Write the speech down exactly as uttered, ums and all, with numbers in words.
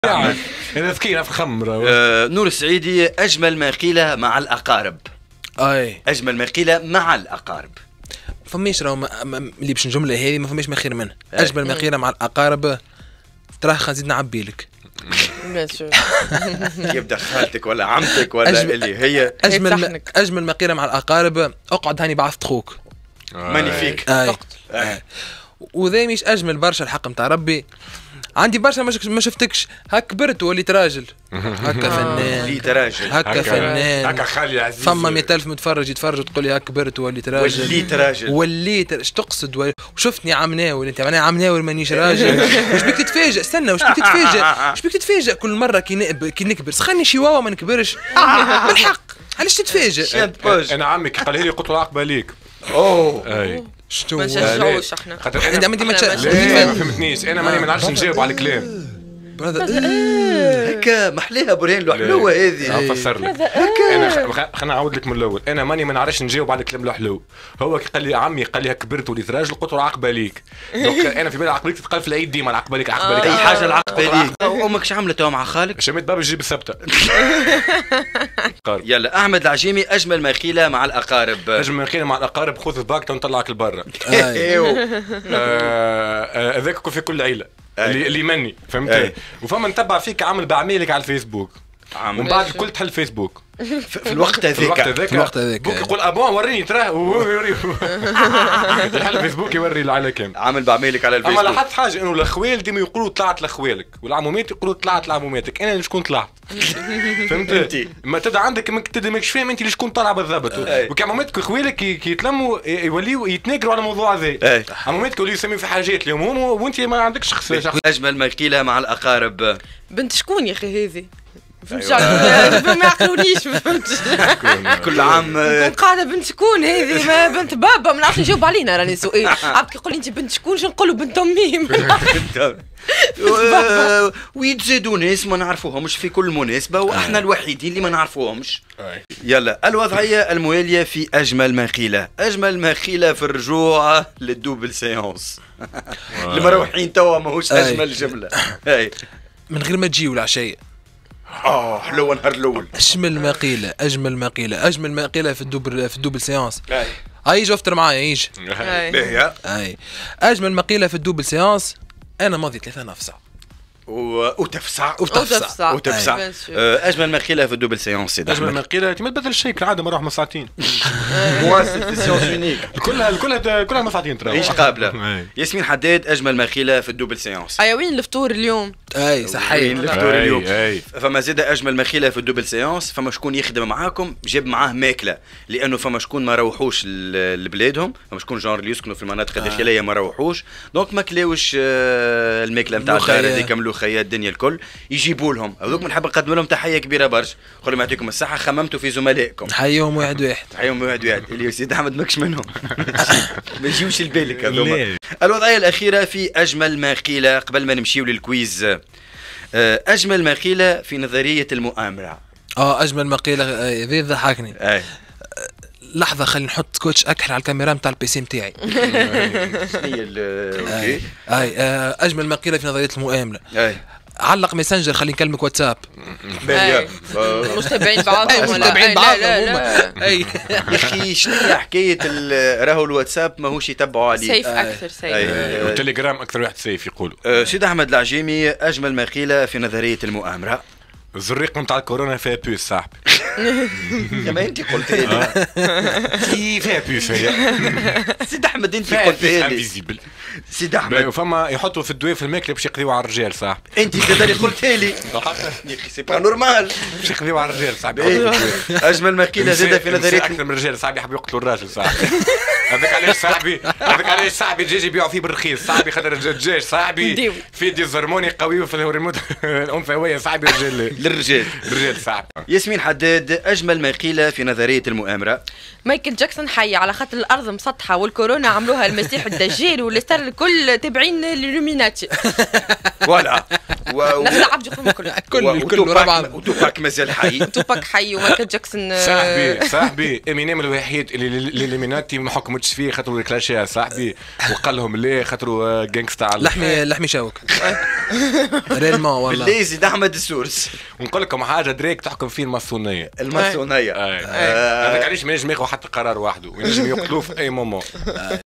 انا ذكي في الخمر. آه نور السعيدي، اجمل ما قيل مع الاقارب. اي اجمل ما قيل مع الاقارب. فماش راهو اللي باش الجمله هذه ما فماش ما خير منها. اجمل ما قيل مع الاقارب تراه خنزيد نعبي لك. يبدا خالتك ولا عمتك ولا أجمل اللي هي اجمل ما اجمل ما قيل مع الاقارب اقعد هاني بعثت خوك ماني فيك وذا مش اجمل برشا الحق نتاع ربي. عندي برشا ما شفتكش هك كبرت وليت راجل هكا فنان وليت راجل هكا فنان هكا خالي عزيز فما مئة ألف متفرج يتفرج وتقول لي هك كبرت وليت راجل وليت راجل وليت اش تقصد وشفتني عم ناول انت معناها عم ناول مانيش راجل. واش بيك تتفاجئ؟ استنى واش بيك تتفاجئ؟ واش بيك تتفاجئ كل مره كي كي نكبر سخني شيواوا ما نكبرش بالحق علاش تتفاجئ؟ انا عمك قال لي قلت له عقبه ليك. اوه اي شنو ما نشجعوش احنا انت ما ما فهمتنيش انا ماني ما نعرفش نجاوب على الكلام هكا محليها برهان له حلوه هذه. نفسر لك انا خلينا نعاود لك من الاول. انا ماني ما نعرفش نجاوب على الكلام الحلو. هو كي قال لي عمي قال لي كبرت وليت راجل قلت له عقبه ليك. دونك انا في بالي عقبه ليك تتقال في العيد ديما عقبه ليك عقبه ليك اي حاجه العقبه ليك. امك شو عملت مع خالك؟ شميت باب الجيب الثابته. يلا احمد العجيمي، اجمل ما قيل مع الاقارب. اجمل ما قيل مع الاقارب خذ الباكته ونطلعك لبرا. هذاك في كل عيله اللي اللي مني فهمت. وفما نتبع فيك عامل بعميلك على الفيسبوك ومن بعد الكل تحل فيسبوك في الوقت هذاك. في الوقت هذاك بوك يقول ابون وريني تراه ويوري يحل الفيسبوك يوري العائله كامل. عامل بعميلك على الفيسبوك. اما لاحظت حاجه انه الاخوال ديما يقولوا طلعت لاخوالك والعمومات يقولوا طلعت لعموماتك. انا اللي شكون طلعت فهمت. ما تبدا عندك ما تبدا ماكش فاهم انت اللي شكون طالع بالضبط. وكي عموماتك واخوالك كي يتلموا يوليوا يتناقروا على الموضوع هذا. عموماتك يوليوا يسميوا في حاجات اليوم وانت ما عندكش شخص. اجمل ما قيل مع الاقارب. بنت شكون يا اخي هذه؟ فهمتش ما يعقلونيش ما فهمتش. كل عام قاعده بنت شكون هذه؟ ما بنت بابا ما نعرفش نجاوب علينا راني سؤال. عبد يقول لي انت بنت شكون شنو نقول له بنت امي. ويتزادوا ناس ما نعرفوهمش في كل مناسبه واحنا الوحيدين اللي ما نعرفوهمش. يلا الوضعيه المواليه في اجمل ما قيل. اجمل ما قيل في الرجوع للدوبل سيونس. المروحين توا ماهوش اجمل جمله من غير ما تجيو العشيه. اه حلوه نهار الاول. اجمل ما قيل اجمل ما قيل اجمل ما قيل في الدوبل في الدوبل سيونس. هاي يجي افطر معايا يجي. اي اجمل ما قيل في الدوبل سيونس. انا ماضي ثلاثة نفسع وتفسع وتفسع وتفسع. اجمل ما قيل في الدوبل سيونس. اجمل ما قيل ما تبدل الشيء كالعاده مره واحده ساعتين. مواسم في سيونس يونيك كلها كلها كلها ساعتين ترى مش قابله. ياسمين حداد، اجمل ما قيل في الدوبل سيونس. اي وين الفطور اليوم؟ اي صحيح الفطور اليوم. فما زاد اجمل ما قيل في الدوبل سيونس. فما شكون يخدم معاكم جاب معاه ماكله لانه فما شكون ما روحوش لبلادهم. فما شكون جونر اللي يسكنوا في المناطق الداخليه ما روحوش دونك ما كلاوش الماكله نتاع الدار هذيك ملوخيه الدنيا الكل يجيبوا لهم هذوك. بنحب نقدم لهم تحيه كبيره برشا. نقول لهم يعطيكم الصحه خممتوا في زملائكم. حيهم واحد واحد حيهم واحد واحد اللي سيدي احمد ماكش منهم. ما يجيوش لبالك هذوما. الوضعيه الاخيره في اجمل ما قيل قبل ما نمشيو للكويز. اجمل ما قيل في نظريه المؤامره. اه اجمل ما قيل ذي ضحكني. اي لحظه خلينا نحط سكوتش اكحل على الكاميرا نتاع البيسي نتاعي. شنو هي اوكي. اي اجمل ما قيل في نظريه المؤامره. اي علق ماسنجر خلينا نكلمك واتساب. مستبعين بعضهم ولا مستبعين بعضهم هما. اي يا اخي شنو هي حكايه راهو الواتساب ماهوش يتبعوا عليه. سيف اكثر سيف. والتليجرام اكثر واحد سيف يقولوا. سيد احمد العجيمي، اجمل ما قيل في نظريه المؤامره. الزريق نتاع الكورونا فيها بوس صاحبي. كما انت قلت لي كيف فيها بوس هي. سيد احمد انت قلت لي سيد احمد فما يحطوا في الدواء في الماكله باش يقضيوا على الرجال صاحبي. انت زاد اللي قلت لي يا اخي سي با نورمال باش يقضيوا على الرجال صاحبي. اجمل ما قيل زاد في نظريه اكثر من الرجال صاحبي يحبوا يقتلوا الراجل صاحبي. هذاك علاش صاحبي هذاك علاش صاحبي الدجاج يبيعوا فيه بالرخيص صاحبي خاطر الدجاج صاحبي في دي زرموني قوي في الهرمونات الانثويه صاحبي الرجال للرجال الرجال صاحبي. ياسمين حداد، اجمل ما قيل في نظريه المؤامره. مايكل جاكسون حي على خاطر الارض مسطحه والكورونا عملوها المسيح الدجال واللي صار الكل تابعين للوميناتي. فوالا نفس العبد يقولوا الكل. الكل الكل وربع. وتوباك مازال حي. توباك حي ومايكل جاكسون. صاحبي صاحبي امينيم الوحيد اللي الاليميناتي ما حكمتش فيه خاطر الكلاشيه صاحبي وقال لهم ليه خاطر جانكستا على لحمي لحمي شاوك. ريلمون والله. بالله زيد احمد السورس. ونقول لكم حاجه دريك تحكم فيه الماسونيه. الماسونيه. هذاك علاش ما ينجم ياخذ حتى قرار وحده وينجم يقتلوه في اي مومون.